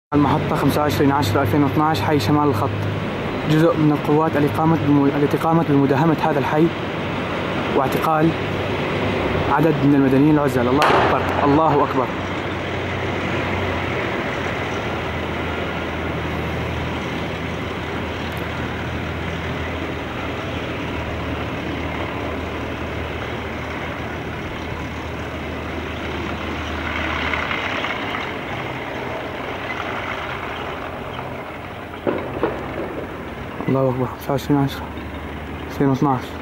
المحطة 25/10/2012 حي شمال الخط. جزء من القوات التي قامت بمداهمة هذا الحي واعتقال عدد من المدنيين العزل. الله أكبر، الله أكبر. الله أكبر. 25/10/2012.